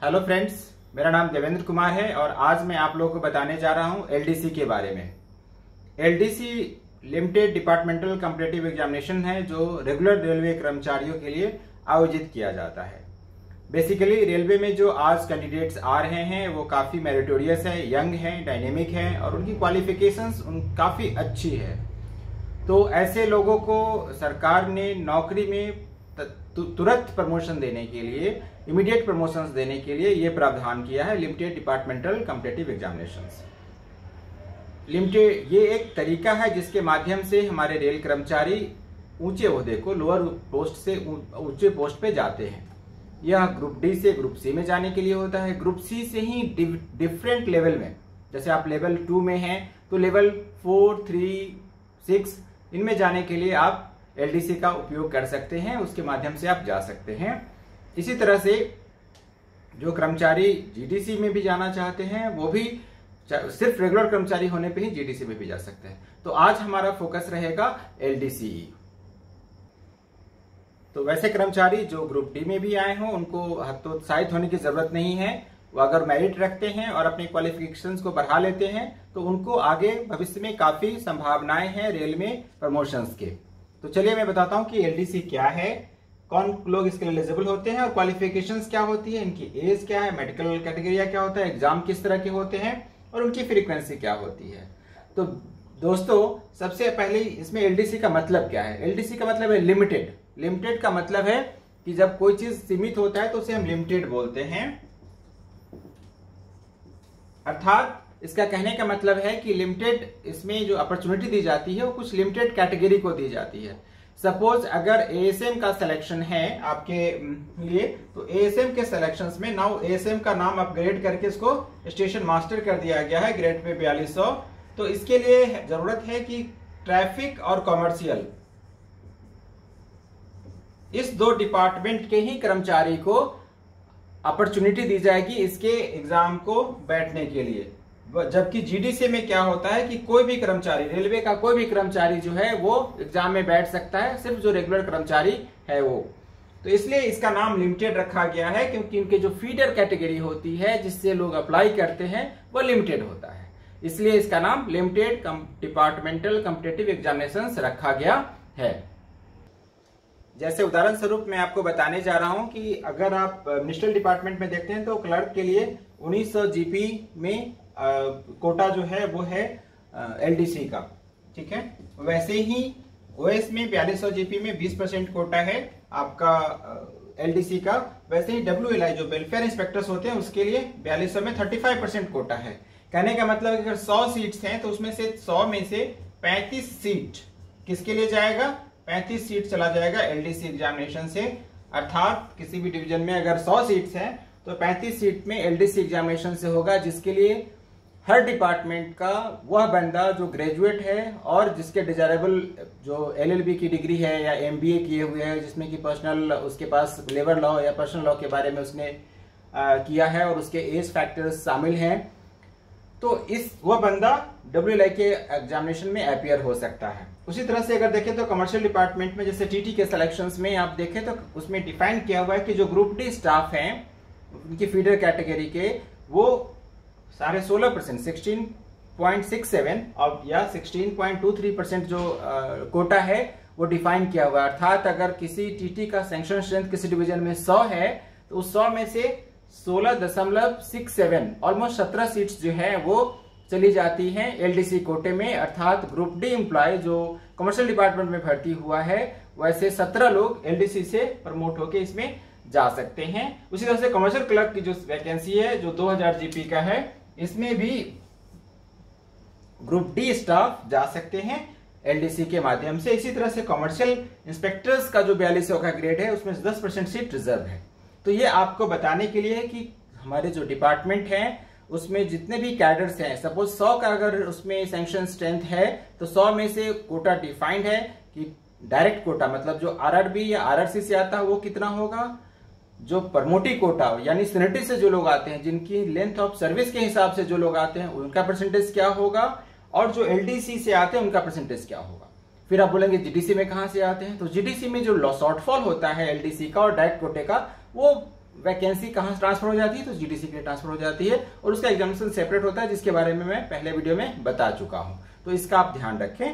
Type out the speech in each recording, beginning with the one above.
Hello friends, मेरा नाम देवेंद्र कुमार है और आज मैं आप लोगों को बताने जा रहा हूं एलडीसी के बारे में। LDC limited departmental competitive examination है जो रेगुलर रेलवे कर्मचारियों के लिए आयोजित किया जाता है। बेसिकली रेलवे में जो आज कैंडिडेट्स आ रहे हैं वो काफी मेरिटोरियस है, यंग है, डायनेमिक है और उनकी क्वालिफिकेशंस काफी अच्छी है। तो ऐसे लोगों को सरकार ने नौकरी में तुरंत प्रमोशन देने के लिए, इमीडिएट प्रमोशंस देने के लिए ये प्रावधान किया है limited departmental competitive examinations limited. ये एक तरीका है जिसके माध्यम से हमारे रेल कर्मचारी ऊंचे ओहदे को लोअर पोस्ट से ऊंचे पोस्ट पे जाते हैं। यह ग्रुप डी से ग्रुप सी में जाने के लिए होता है। ग्रुप सी से ही डिफरेंट लेवल में, जैसे आप लेवल 2 में हैं तो लेवल 4, 3, 6 इनमें जाने के लिए आप एलडीसी का उपयोग कर सकते हैं, उसके माध्यम से आप जा सकते हैं। इसी तरह से जो कर्मचारी जीडीसी में भी जाना चाहते हैं वो भी सिर्फ रेगुलर कर्मचारी होने पे ही जीडीसी में भी जा सकते हैं। तो आज हमारा फोकस रहेगा एलडीसी। तो वैसे कर्मचारी जो ग्रुप डी में भी आए हों उनको हतोत्साहित होने की जरूरत नहीं है। वो अगर मेरिट रखते हैं और अपनी क्वालिफिकेशंस को बढ़ा लेते हैं तो उनको आगे भविष्य में काफी संभावनाएं हैं रेल में प्रमोशंस के। तो चलिए मैं बताता हूं कि एलडीसी क्या है, कौन लोग इसके लिए एलिजिबल होते हैं और क्वालिफिकेशंस क्या होती है, इनकी एज क्या है, मेडिकल कैटेगरी क्या होता है, एग्जाम किस तरह के होते हैं और उनकी फ्रीक्वेंसी क्या होती है। तो दोस्तों सबसे पहले इसमें एलडीसी का मतलब क्या है। एलडीसी का मतलब है लिमिटेड। लिमिटेड का मतलब है कि जब कोई चीज सीमित होता है तो उसे हम लिमिटेड बोलते हैं। अर्थात इसका कहने का मतलब है कि लिमिटेड, इसमें जो अपॉर्चुनिटी दी जाती है वो कुछ लिमिटेड कैटेगरी को दी जाती है। सपोज अगर एएसएम का सिलेक्शन है आपके लिए तो एएसएम के सिलेक्शंस में नाउ एएसएम का नाम अपग्रेड करके इसको स्टेशन मास्टर कर दिया गया है ग्रेड पे 4200। तो इसके लिए जरूरत है कि ट्रैफिक और कॉमर्शियल इस दो डिपार्टमेंट के ही कर्मचारी को अपॉर्चुनिटी दी जाएगी इसके एग्जाम को बैठने के लिए। जबकि जीडीसी में क्या होता है कि कोई भी कर्मचारी, रेलवे का कोई भी कर्मचारी जो है वो एग्जाम में बैठ सकता है, सिर्फ जो रेगुलर कर्मचारी है वो। तो इसलिए इसका नाम लिमिटेड रखा गया है क्योंकि इनके जो फीडर कैटेगरी होती है जिससे लोग अप्लाई करते हैं वो लिमिटेड होता है, इसलिए इसका नाम लिमिटेड डिपार्टमेंटल कॉम्पिटिटिव एग्जामिनेशंस रखा गया है। जैसे उदाहरण स्वरूप मैं आपको बताने जा रहा हूं कि अगर आप मिनिस्ट्रियल डिपार्टमेंट में देखते हैं तो क्लर्क के लिए 1900 जीपी में कोटा जो है वो है एलडीसी का, ठीक है। वैसे ही ओएस में 4200 जीपी में 20% कोटा है आपका एलडीसी का। वैसे ही डब्ल्यूएलआई जो वेलफेयर इंस्पेक्टर्स होते हैं उसके लिए 4200 में 35% कोटा है। कहने का मतलब अगर 100 सीट्स हैं तो उसमें से 100 में से 35 सीट किसके लिए जाएगा, 35 सीट चला जाएगा एलडीसी एग्जामिनेशन से। अर्थात किसी भी डिवीजन में अगर 100 सीट्स हैं तो 35 सीट में एलडीसी एग्जामिनेशन से होगा, जिसके लिए हर डिपार्टमेंट का वह बंदा जो ग्रेजुएट है और जिसके डिजायरेबल जो एलएलबी की डिग्री है या एमबीए किए हुए हैं, जिसमें कि पर्सनल उसके पास लेबर लॉ या पर्सनल लॉ के बारे में उसने किया है और उसके एज फैक्टर्स शामिल हैं, तो वह बंदा डब्ल्यूएलआई के एग्जामिनेशन में अपीयर हो सकता है। उसी तरह से अगर देखें तो कमर्शियल डिपार्टमेंट में जैसे टीटी के सिलेक्शंस में आप देखें तो उसमें डिफाइन किया हुआ है कि जो ग्रुप डी स्टाफ हैं उनकी फीडर कैटेगरी के वो सारे 16% 16.67 और या 16.23% जो कोटा है वो डिफाइन किया हुआ है। अर्थात अगर किसी टीटी का सैंक्शन स्ट्रेंथ किसी डिवीजन में 100 है तो उस 100 में से 16.67 ऑलमोस्ट 17 सीट्स जो है वो चली जाती हैं एलडीसी कोटे में। अर्थात ग्रुप डी एम्प्लॉय जो कमर्शियल डिपार्टमेंट में भर्ती हुआ है वैसे 17 लोग एलडीसी से प्रमोट होकर इसमें जा सकते हैं। उसी तरह से कमर्शियल क्लर्क की जो वैकेंसी है जो 2000 जीपी का है इसमें भी ग्रुप डी स्टाफ जा सकते हैं एलडीसी के माध्यम से। इसी तरह से कमर्शियल इंस्पेक्टर्स का जो 4200 का ग्रेड है उसमें 10% सीट रिजर्व है। तो ये आपको बताने के लिए है कि हमारे जो डिपार्टमेंट है उसमें जितने भी कैडर्स हैं, सपोज 100 का अगर उसमें सैंक्शन स्ट्रेंथ है तो 100 में से कोटा डिफाइंड है कि डायरेक्ट कोटा मतलब जो आरआरबी या आरआरसी से आता है वो कितना होगा, जो प्रमोटी कोटा यानी सीनियरिटी से जो लोग आते हैं, जिनकी लेंथ ऑफ सर्विस के हिसाब से जो लोग आते हैं उनका परसेंटेज क्या होगा, और जो एलडीसी से आते हैं उनका परसेंटेज क्या होगा। फिर आप बोलेंगे जीडीसी में कहां से आते हैं, तो जीडीसी में जो शॉर्टफॉल होता है एलडीसी का और डायरेक्ट कोटे का वो वैकेंसी कहाँ ट्रांसफर हो जाती है, तो जीडीसी के लिए ट्रांसफर हो जाती है और उसका एग्जामिनेशन सेपरेट होता है, जिसके बारे में मैं पहले वीडियो में बता चुका हूं, तो इसका आप ध्यान रखें।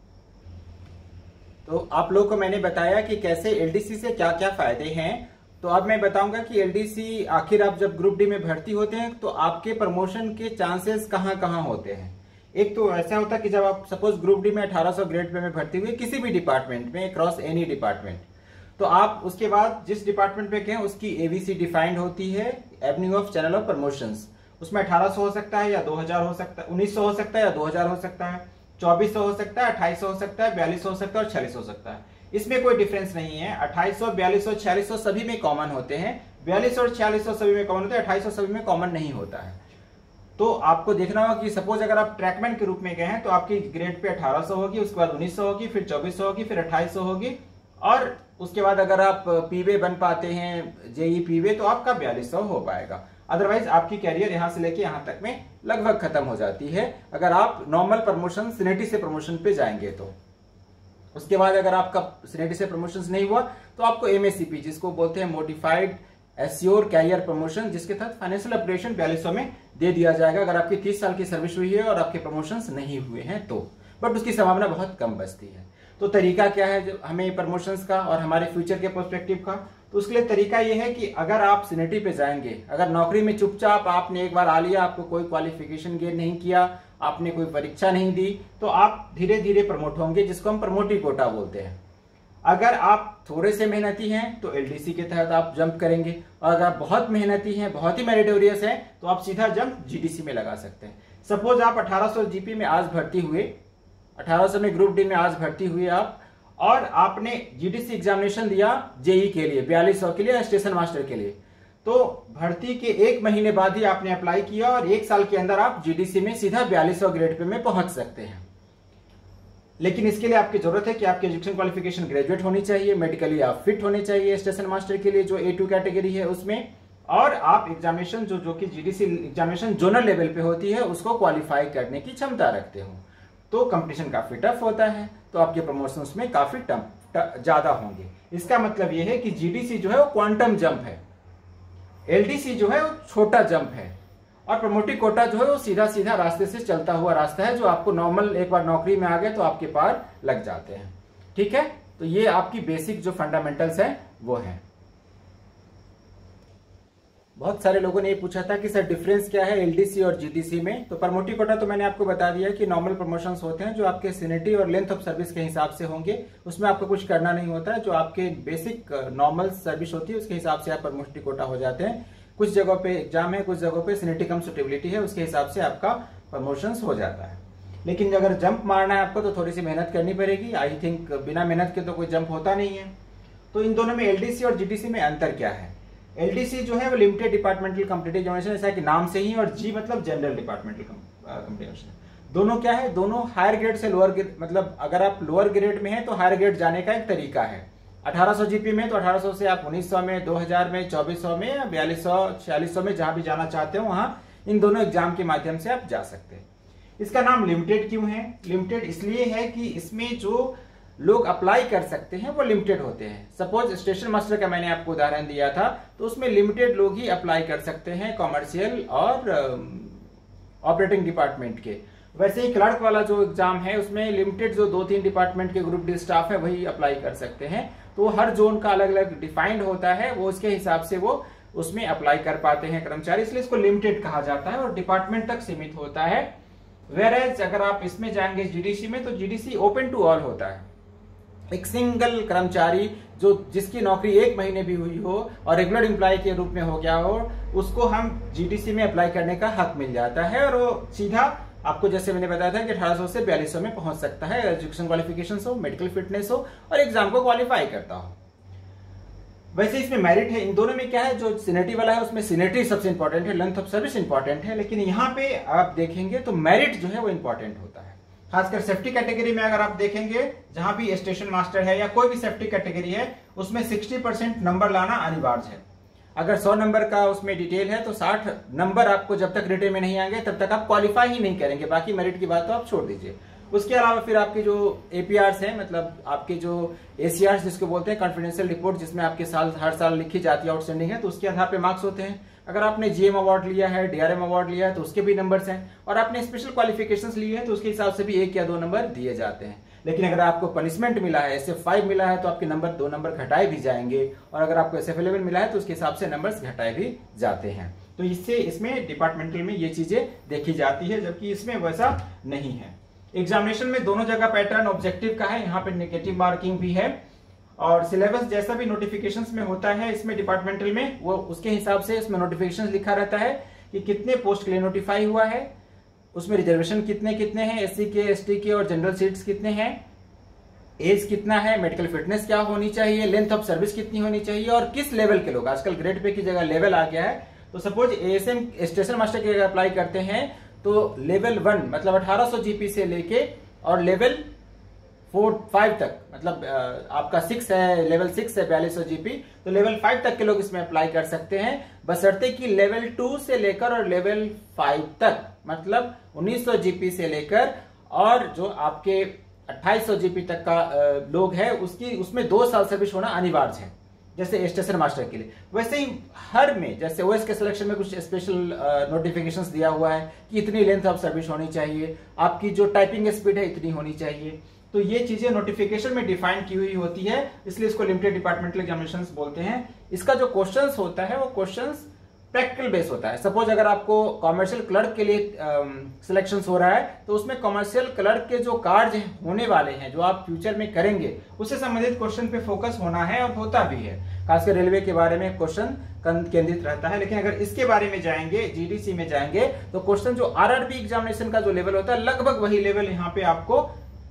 तो आप लोगों को मैंने बताया कि कैसे एलडीसी से क्या क्या फायदे हैं। तो अब मैं बताऊंगा कि एलडीसी आखिर आप जब ग्रुप डी में भर्ती होते हैं तो आपके प्रमोशन के चांसेस कहां कहां होते हैं। एक तो ऐसा होता है कि जब आप सपोज ग्रुप डी में 1800 ग्रेड पे में भर्ती हुए किसी भी डिपार्टमेंट में, क्रॉस एनी डिपार्टमेंट, तो आप उसके बाद जिस डिपार्टमेंट पे गए उसकी एबीसी डिफाइंड होती है, avenue of channel of promotions. उसमें 1800 हो सकता है या 2000 हो सकता है, 1900 हो सकता है या 2000 हो सकता है, 2400 हो सकता है, 2800 हो सकता है, 4200 हो सकता है और 4600 हो सकता है। इसमें कोई डिफरेंस नहीं है। 2800, 4200, 4600 सभी में कॉमन होते हैं, 4200 और 4600 सभी में कॉमन होते हैं, 2800 सभी में कॉमन नहीं होता है। तो आपको देखना होगा कि सपोज अगर आप ट्रैकमैन के रूप में गए हैं तो आपकी ग्रेड पे 1800 होगी, उसके बाद 1900 होगी, फिर 2400 होगी, फिर 2800 होगी और उसके बाद अगर आप पीवे बन पाते हैं, जेई पीवे, तो आपका 4200 हो पाएगा। अदरवाइज आपकी कैरियर यहां से लेके यहां तक में लगभग खत्म हो जाती है अगर आप नॉर्मल प्रमोशन सीनेटी से प्रमोशन पे जाएंगे तो। उसके बाद अगर आपका सीनेटी से प्रमोशन नहीं हुआ तो आपको एमएससीपी, जिसको बोलते हैं मोडिफाइड एश्योर कैरियर प्रमोशन, जिसके तहत फाइनेंशियल ऑपरेशन 4200 में दे दिया जाएगा अगर आपकी 30 साल की सर्विस हुई है और आपके प्रमोशंस नहीं हुए हैं तो, बट उसकी संभावना बहुत कम बचती है। तो तरीका क्या है जो हमें प्रमोशंस का और हमारे फ्यूचर के पर्सपेक्टिव का, तो उसके लिए तरीका यह है कि अगर आप सीनेटी पे जाएंगे, अगर नौकरी में चुपचाप आपने एक बार आ लिया, आपको कोई क्वालिफिकेशन गेन नहीं किया, आपने कोई परीक्षा नहीं दी, तो आप धीरे धीरे प्रमोट होंगे, जिसको हम प्रमोटी कोटा बोलते हैं। अगर आप थोड़े से मेहनती हैं तो एलडीसी के तहत आप जंप करेंगे, और अगर आप बहुत मेहनती हैं, बहुत ही मेरिटोरियस हैं, तो आप सीधा जंप जीडीसी में लगा सकते हैं। सपोज आप 1800 जीपी में आज भर्ती हुए, 1800 में ग्रुप डी में आज भर्ती हुए आप, और आपने जीडीसी एग्जामिनेशन दिया जेई के लिए 4200 के लिए, स्टेशन मास्टर के लिए, तो भर्ती के 1 महीने बाद ही आपने अप्लाई किया और 1 साल के अंदर आप जीडीसी में सीधा 4200 ग्रेड पे में पहुंच सकते हैं। लेकिन इसके लिए आपकी जरूरत है कि आपकी एजुकेशन क्वालिफिकेशन ग्रेजुएट होनी चाहिए, मेडिकली आप फिट होने चाहिए स्टेशन मास्टर के लिए जो A2 कैटेगरी है उसमें, और आप एग्जामिनेशन जो कि जीडीसी एग्जामिनेशन जोनल लेवल पे होती है उसको क्वालिफाई करने की क्षमता रखते हो। तो कंपटीशन काफी टफ होता है, तो आपके प्रमोशंस में काफी ज्यादा होंगे। इसका मतलब यह है कि जीडीसी जो है वो क्वांटम जंप है, एलडीसी जो है वो छोटा जंप है, और प्रमोटी कोटा जो है वो सीधा सीधा रास्ते से चलता हुआ रास्ता है जो आपको नॉर्मल एक बार नौकरी में आ गए तो आपके पार लग जाते हैं। ठीक है, तो ये आपकी बेसिक जो फंडामेंटल्स है वो है। बहुत सारे लोगों ने ये पूछा था कि सर डिफरेंस क्या है एलडीसी और जीडीसी में। तो प्रमोटी कोटा तो मैंने आपको बता दिया कि नॉर्मल प्रमोशंस होते हैं जो आपके सीनियरिटी और लेंथ ऑफ सर्विस के हिसाब से होंगे, उसमें आपको कुछ करना नहीं होता है। जो आपके बेसिक नॉर्मल सर्विस होती है उसके हिसाब से आप प्रमोटी कोटा हो जाते हैं। कुछ जगहों पे एग्जाम है, कुछ जगहों पे सीनियरिटी कम सुटेबिलिटी है, उसके हिसाब से आपका प्रमोशंस हो जाता है। लेकिन अगर जंप मारना है आपको तो थोड़ी सी मेहनत करनी पड़ेगी। आई थिंक बिना मेहनत के तो कोई जंप होता नहीं है। तो इन दोनों में एलडीसी और जीडीसी में अंतर क्या है? एलडीसी जो है वो लिमिटेड डिपार्टमेंटल कॉम्पिटिटिव एग्जामिनेशन, ऐसा कि नाम से ही, और जी मतलब जनरल डिपार्टमेंटल कॉम्पिटिशन। दोनों क्या है? दोनों हायर ग्रेड से लोअर ग्रेड, मतलब अगर आप लोअर ग्रेड में हैं तो हायर ग्रेड जाने का एक तरीका है। 1800 जीपी में तो 1800 से आप 1900 में, 2000 में, 2400 में, 4200, 4600 में जहां भी जाना चाहते हो वहां इन दोनों एग्जाम के माध्यम से आप जा सकते हैं। इसका नाम लिमिटेड क्यों है? लिमिटेड इसलिए है कि इसमें जो लोग अप्लाई कर सकते हैं वो लिमिटेड होते हैं। सपोज स्टेशन मास्टर का मैंने आपको उदाहरण दिया था, तो उसमें लिमिटेड लोग ही अप्लाई कर सकते हैं, कॉमर्शियल और ऑपरेटिंग डिपार्टमेंट के। वैसे ही क्लर्क वाला जो एग्जाम है उसमें लिमिटेड जो 2-3 डिपार्टमेंट के ग्रुप डी स्टाफ है वही अप्लाई कर सकते हैं। तो हर जोन का अलग अलग डिफाइंड होता है, वो उसके हिसाब से वो उसमें अप्लाई कर पाते हैं कर्मचारी, इसलिए इसको लिमिटेड कहा जाता है और डिपार्टमेंट तक सीमित होता है। वेरएज अगर आप इसमें जाएंगे जीडीसी में, तो जीडीसी ओपन टू ऑल होता है। एक सिंगल कर्मचारी जो जिसकी नौकरी 1 महीने भी हुई हो और रेगुलर एम्प्लॉय के रूप में हो गया हो, उसको हम जीडीसी में अप्लाई करने का हक मिल जाता है और वो सीधा आपको, जैसे मैंने बताया था कि 1800 से 4200 में पहुंच सकता है, एजुकेशन क्वालिफिकेशन हो, मेडिकल फिटनेस हो और एग्जाम को क्वालिफाई करता हो। वैसे इसमें मेरिट है। इन दोनों में क्या है, जो सीनियरिटी वाला है उसमें सीनियरिटी सबसे इंपॉर्टेंट है, लेंथ ऑफ सर्विस इंपॉर्टेंट है, लेकिन यहाँ पे आप देखेंगे तो मेरिट जो है वो इंपॉर्टेंट होता है। खासकर सेफ्टी कैटेगरी में अगर आप देखेंगे, जहां भी स्टेशन मास्टर है या कोई भी सेफ्टी कैटेगरी है, उसमें 60% नंबर लाना अनिवार्य है। अगर 100 नंबर का उसमें डिटेल है तो 60 नंबर आपको जब तक रिटेन में नहीं आएंगे तब तक आप क्वालिफाई ही नहीं करेंगे। बाकी मेरिट की बात तो आप छोड़ दीजिए। उसके अलावा फिर आपके जो APRs हैं, मतलब आपके जो ACRs जिसको बोलते हैं, कॉन्फिडेंशियल रिपोर्ट, जिसमें आपके हर साल लिखी जाती है आउटस्टैंडिंग है, तो उसके आधार पे मार्क्स होते हैं। अगर आपने GM अवार्ड लिया है, DRM अवार्ड लिया है, तो उसके भी नंबर्स हैं, और आपने स्पेशल क्वालिफिकेशंस लिए हैं तो उसके हिसाब से भी 1 या 2 नंबर दिए जाते हैं। लेकिन अगर आपको पनिशमेंट मिला है, SF5 मिला है, तो आपके नंबर 2 नंबर घटाए भी जाएंगे, और अगर आपको SF11 मिला है तो उसके हिसाब से नंबर्स घटाए भी जाते हैं। तो इससे इसमें डिपार्टमेंटल में ये चीजें देखी जाती है, जबकि इसमें वैसा नहीं है। एग्जामिनेशन में दोनों जगह पैटर्न ऑब्जेक्टिव का है, यहाँ पे नेगेटिव मार्किंग भी है, और सिलेबस जैसा भी नोटिफिकेशंस में होता है इसमें डिपार्टमेंटल में, वो उसके हिसाब से इसमें नोटिफिकेशंस लिखा रहता है कि कितने पोस्ट के लिए नोटिफाई हुआ है, उसमें रिजर्वेशन कितने कितने हैं, SC के, ST के और जनरल सीट्स कितने हैं, एज कितना है, मेडिकल फिटनेस क्या होनी चाहिए, लेंथ ऑफ सर्विस कितनी होनी चाहिए, और किस लेवल के लोग, आजकल ग्रेड पे की जगह लेवल आ गया है। तो सपोज ASM स्टेशन मास्टर के अप्लाई करते हैं तो लेवल 1 मतलब 1800 GP से लेके और लेवल 4-5 तक, मतलब आपका 6 है, लेवल 6 है 4200 GP, तो लेवल 5 तक के लोग इसमें अप्लाई कर सकते हैं, बशर्ते कि लेवल 2 से लेकर और लेवल 5 तक, मतलब 1900 GP से लेकर और जो आपके 2800 GP तक का लोग है, उसमें 2 साल सर्विस होना अनिवार्य है, जैसे स्टेशन मास्टर के लिए। वैसे ही हर में, जैसे OS के सिलेक्शन में कुछ स्पेशल नोटिफिकेशंस दिया हुआ है कि इतनी लेंथ ऑफ सर्विस होनी चाहिए, आपकी जो टाइपिंग स्पीड है इतनी होनी चाहिए, तो ये चीजें नोटिफिकेशन में डिफाइन की हुई होती है, इसलिए इसको लिमिटेड डिपार्टमेंटल एग्जामिनेशंस बोलते हैं। इसका जो क्वेश्चंस होता है वो क्वेश्चंस प्रैक्टिकल बेस होता है। सपोज अगर आपको कॉमर्शियल क्लर्क के लिए सिलेक्शंस हो रहा है, तो उसमें कॉमर्शियल क्लर्क के जो कार्य होने वाले हैं, जो आप फ्यूचर में करेंगे, उससे संबंधित क्वेश्चन पे फोकस होना है, और होता भी है। खासकर रेलवे के बारे में क्वेश्चन केंद्रित रहता है। लेकिन अगर इसके बारे में जाएंगे, GDC में जाएंगे, तो क्वेश्चन जो RRB एग्जामिनेशन का जो लेवल होता है, लगभग वही लेवल यहाँ पे आपको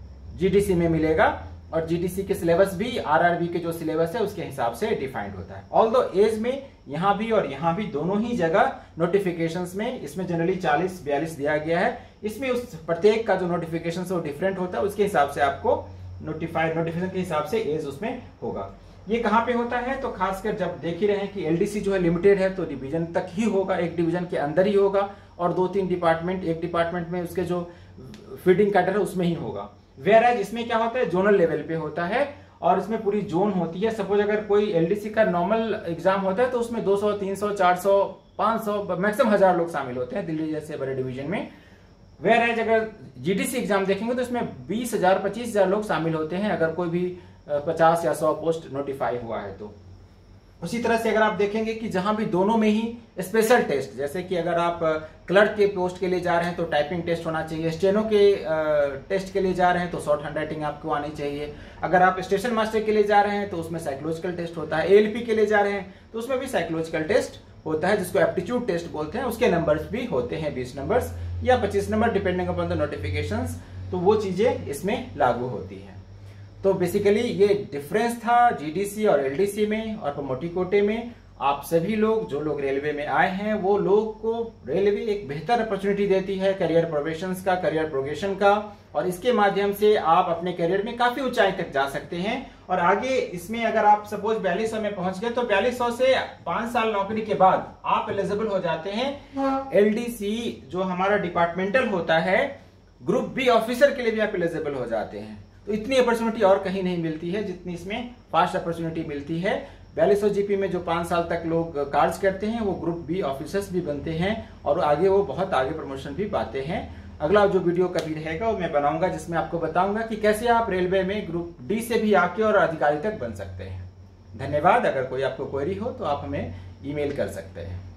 GDC में मिलेगा, और GDC के सिलेबस भी RRB के जो सिलेबस है उसके हिसाब से डिफाइंड होता है। ऑल्दो एज में यहाँ भी और यहाँ भी दोनों ही जगह नोटिफिकेशंस में, इसमें जनरली 40-42 दिया गया है, इसमें उस प्रत्येक का जो नोटिफिकेशन वो डिफरेंट होता है, उसके हिसाब से आपको नोटिफिकेशन के हिसाब से एज उसमें होगा। ये कहाँ पे होता है, तो खासकर जब देख ही रहे हैं कि LDC जो है लिमिटेड है, तो डिवीजन तक ही होगा, एक डिवीजन के अंदर ही होगा, और 2-3 डिपार्टमेंट, एक डिपार्टमेंट में उसके जो फीडिंग कैडर है उसमें ही होगा। वेयरएज इसमें क्या होता है, जोनल लेवल पे होता है, और इसमें पूरी जोन होती है। सपोज अगर कोई LDC का नॉर्मल एग्जाम होता है तो उसमें 200, 300, 400, 500, मैक्सिमम 1000 लोग शामिल होते हैं दिल्ली जैसे बड़े डिवीजन में। वेयरएज अगर GDC एग्जाम देखेंगे तो इसमें 20,000, 25,000 लोग शामिल होते हैं, अगर कोई भी 50 या 100 पोस्ट नोटिफाई हुआ है तो। उसी तरह से अगर आप देखेंगे कि जहां भी दोनों में ही स्पेशल टेस्ट, जैसे कि अगर आप क्लर्क के पोस्ट के लिए जा रहे हैं तो टाइपिंग टेस्ट होना चाहिए, स्टेनो के टेस्ट के लिए जा रहे हैं तो शॉर्ट हैंड राइटिंग आपको आनी चाहिए, अगर आप स्टेशन मास्टर के लिए जा रहे हैं तो उसमें साइकोलॉजिकल टेस्ट होता है, ALP के लिए जा रहे हैं तो उसमें भी साइकोलॉजिकल टेस्ट होता है, जिसको एप्टीट्यूड टेस्ट बोलते हैं। उसके नंबर्स भी होते हैं 20 नंबर्स या 25 number, depending upon the notifications, तो वो चीजें इसमें लागू होती है। तो बेसिकली ये डिफरेंस था GDC और LDC में और प्रमोटी कोटे में। आप सभी लोग जो लोग रेलवे में आए हैं, वो लोग को रेलवे एक बेहतर अपॉर्चुनिटी देती है करियर प्रोग्रेशन का, करियर प्रोग्रेशन का, और इसके माध्यम से आप अपने करियर में काफी ऊंचाई तक जा सकते हैं। और आगे इसमें अगर आप सपोज 4200 में पहुंच गए तो 4200 से 5 साल नौकरी के बाद आप एलिजिबल हो जाते हैं LDC जो हमारा डिपार्टमेंटल होता है, ग्रुप B ऑफिसर के लिए भी आप एलिजिबल हो जाते हैं। तो इतनी अपॉर्चुनिटी और कहीं नहीं मिलती है जितनी इसमें फास्ट अपॉर्चुनिटी मिलती है। 4200 GP में जो 5 साल तक लोग कार्य करते हैं वो ग्रुप B ऑफिसर्स भी बनते हैं, और आगे वो बहुत आगे प्रमोशन भी पाते हैं। अगला जो वीडियो कभी रहेगा वो मैं बनाऊंगा, जिसमें आपको बताऊंगा कि कैसे आप रेलवे में ग्रुप D से भी आके और अधिकारी तक बन सकते हैं। धन्यवाद। अगर कोई आपको क्वेरी हो तो आप हमें ईमेल कर सकते हैं।